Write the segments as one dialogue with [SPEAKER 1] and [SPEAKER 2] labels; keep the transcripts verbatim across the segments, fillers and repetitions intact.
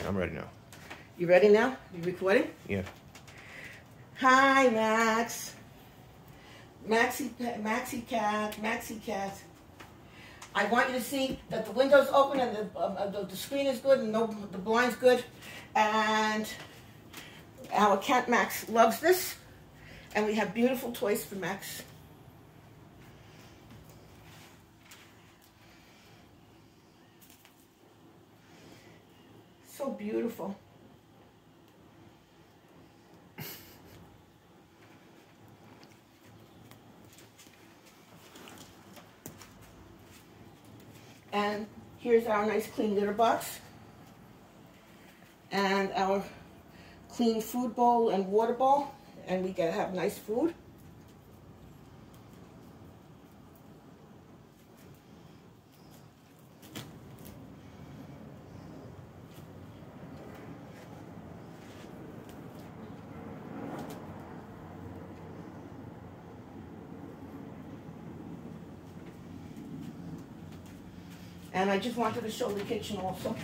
[SPEAKER 1] I'm ready now.
[SPEAKER 2] You ready now? You recording?
[SPEAKER 1] Yeah.
[SPEAKER 2] Hi, Max. Maxie, Maxie Cat, Maxie Cat. I want you to see that the window's open and the, um, the, the screen is good and no, the blind's good. And our cat Max loves this. And we have beautiful toys for Max. So beautiful. And here's our nice clean litter box. And our clean food bowl and water bowl. And we get to have nice food. And I just wanted to show the kitchen also.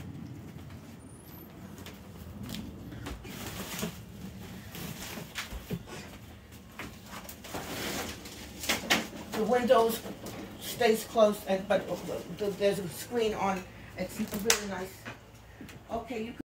[SPEAKER 2] The windows stays closed, and but there's a screen on. It's really nice. Okay, you.